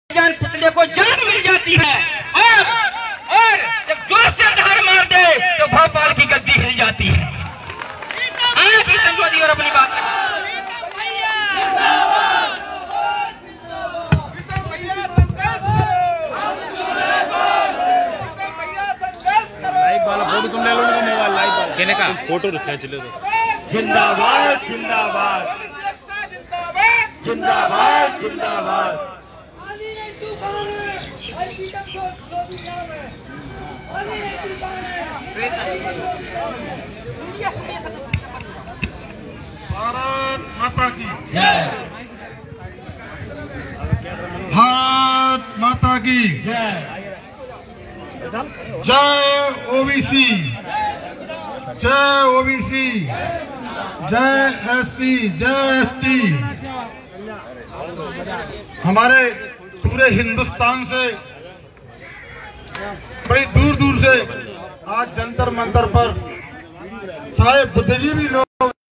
जान पुतले को जान मिल जाती है और जब जोर से धार मार दे तो भोपाल की गद्दी हिल जाती है। आप ही संजोदी और अपनी बात लाइव वाला फोटो तुम ले लो ना, मोबाइल लाइव वाला कहने का फोटो खींच लो। जिंदाबाद जिंदाबाद जिंदाबाद जिंदाबाद। भारत माता की जय, भारत माता की जय, जय ओबीसी, जय ओबीसी, जय एससी, जय एसटी। हमारे पूरे हिंदुस्तान से बड़ी दूर दूर से आज जंतर मंतर पर सारे बुद्धिजीवी लोग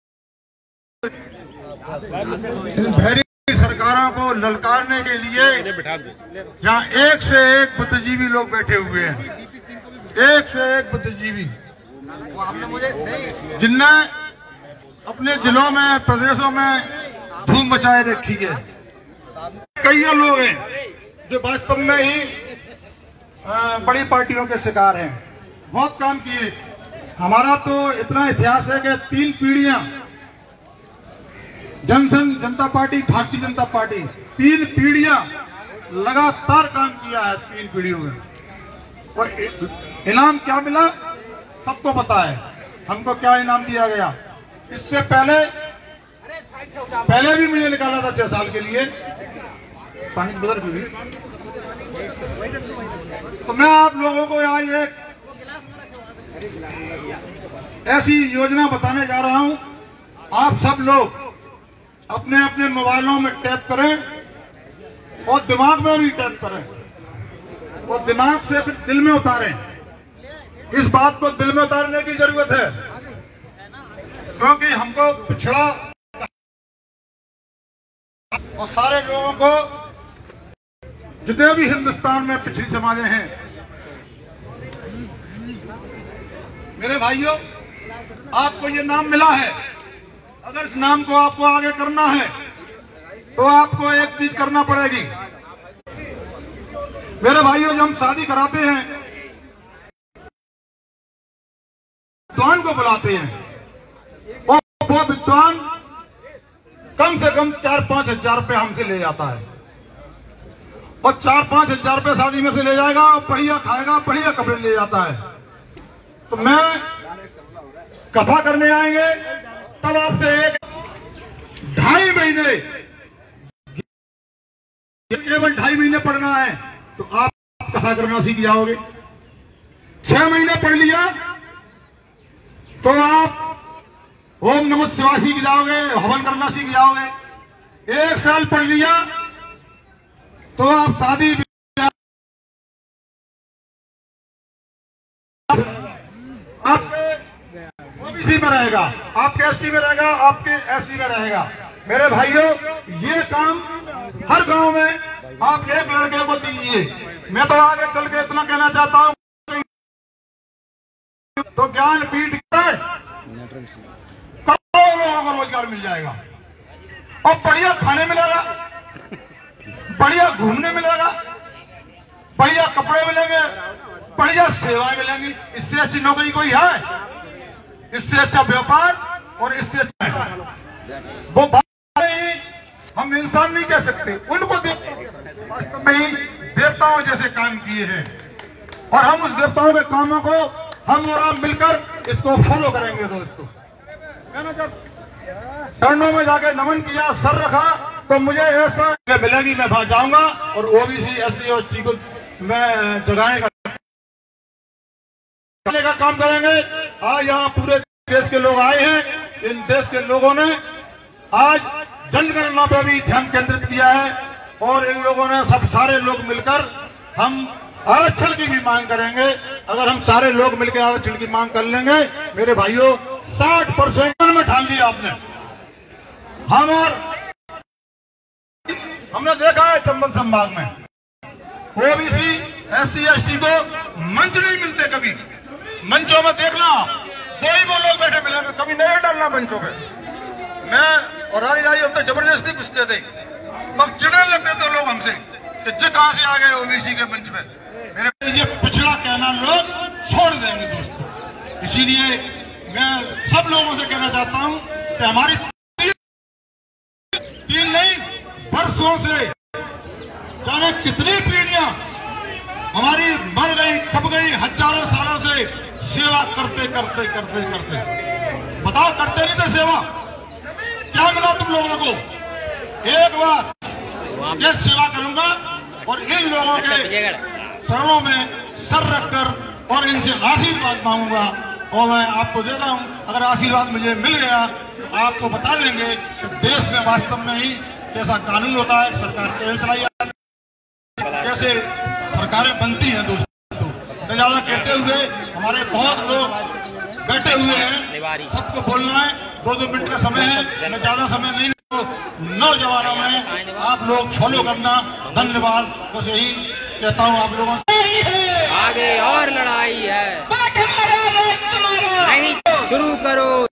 इन भैरी सरकारों को ललकारने के लिए यहाँ एक से एक बुद्धिजीवी लोग बैठे हुए हैं, एक से एक बुद्धिजीवी जिनने अपने जिलों में प्रदेशों में धूम मचाए रखी है। कई लोग हैं जो वास्तव में ही बड़ी पार्टियों के शिकार हैं, बहुत काम किए। हमारा तो इतना इतिहास है कि 3 पीढ़ियां जनसंघ जनता पार्टी, भारतीय जनता पार्टी 3 पीढ़ियां लगातार काम किया है। 3 पीढ़ियों में और इनाम क्या मिला सबको पता है। हमको क्या इनाम दिया गया, इससे पहले भी मुझे निकाला था 6 साल के लिए पानी बदल भी। तो मैं आप लोगों को आज एक ऐसी योजना बताने जा रहा हूं। आप सब लोग अपने अपने मोबाइलों में टैप करें और दिमाग में भी टैप करें और दिमाग से फिर दिल में उतारें। इस बात को दिल में उतारने की जरूरत है क्योंकि हमको पिछड़ा और सारे लोगों को जितने भी हिंदुस्तान में पिछड़ी समाजें हैं, मेरे भाइयों, आपको ये नाम मिला है। अगर इस नाम को आपको आगे करना है तो आपको एक चीज करना पड़ेगी। मेरे भाइयों, जब हम शादी कराते हैं विद्वान को बुलाते हैं और वो विद्वान कम से कम 4-5 हजार रुपये हमसे ले जाता है और 4-5 हजार रुपये शादी में से ले जाएगा और बढ़िया खाएगा, बढ़िया कपड़े ले जाता है। तो मैं कथा करने आएंगे तब आपसे 2.5 महीने, केवल 2.5 महीने पढ़ना है तो आप कथा करना सीख जाओगे। 6 महीने पढ़ लिया तो आप ओम नमः शिवाय सीख जाओगे, हवन करना सीख जाओगे। 1 साल पढ़ लिया तो आप शादी आपके ओबीसी में रहेगा, आपके एसटी में रहेगा, आपके एससी में रहेगा। मेरे भाइयों, ये काम हर गांव में आप एक लड़के को दीजिए। मैं तो आगे चल के इतना कहना चाहता हूं तो ज्ञान पीठ करोड़ों लोगों को रोजगार मिल जाएगा और बढ़िया खाने मिलेगा, बढ़िया घूमने मिलेगा, बढ़िया कपड़े मिलेंगे, बढ़िया सेवाएं मिलेंगी। इससे अच्छी नौकरी कोई है? इससे अच्छा व्यापार और इससे अच्छा वो बात ही हम इंसान नहीं कह सकते। उनको वास्तव में ही देवताओं जैसे काम किए हैं और हम उस देवताओं के कामों को हम और आप मिलकर इसको फॉलो करेंगे। दोस्तों, मैंने जब चरणों में जाके नमन किया, सर रखा, तो मुझे ऐसा मिलेगी मैं वहां जाऊंगा और ओबीसी एससी और एसटी को मैं जगाने का काम करेंगे। आज यहाँ पूरे देश के लोग आए हैं। इन देश के लोगों ने आज जनगणना पर भी ध्यान केंद्रित किया है और इन लोगों ने सब सारे लोग मिलकर हम आरक्षण की भी मांग करेंगे। अगर हम सारे लोग मिलकर आरक्षण की मांग कर लेंगे, मेरे भाइयों, 60% में ठान लिया आपने। हम और हमने देखा है चंबल संभाग में ओबीसी SC ST को मंच नहीं मिलते कभी। मंचों में देखना कोई वो लोग बैठे मिलेंगे, कभी नहीं डालना मंचों पे। मैं और रानी हम तो जबरदस्ती पूछते थे, तब चिड़ने लगते थे लोग हमसे कि जे कहां से आ गए ओबीसी के मंच पे। मेरे ये पिछड़ा कहना लोग छोड़ देंगे दोस्तों। इसीलिए मैं सब लोगों से कहना चाहता हूं कि हमारी तीन नहीं वर्षों से जाने कितनी पीढ़ियां हमारी मर गई, खप गई, हजारों सालों से सेवा करते करते करते करते, बताओ करते नहीं थे सेवा? क्या मिला तुम लोगों को? एक बार ये सेवा करूंगा और इन लोगों के चरणों में सर रखकर और इनसे आशीर्वाद मांगूंगा। और मैं आपको देता हूं, अगर आशीर्वाद मुझे मिल गया तो आपको बता देंगे कि देश में वास्तव में ही कैसा कानून होता है, सरकार कैसे चलाई जाती है, कैसे सरकारें बनती हैं दोस्तों। तो ज्यादा कहते हुए हमारे बहुत लोग बैठे हुए हैं, सबको बोलना है, 2-2 मिनट का समय है, मैं ज्यादा समय नहीं। तो नौजवानों में आप लोग फॉलो करना। धन्यवाद। बस यही कहता हूँ आप लोगों से। आगे और लड़ाई है, नहीं शुरू करो।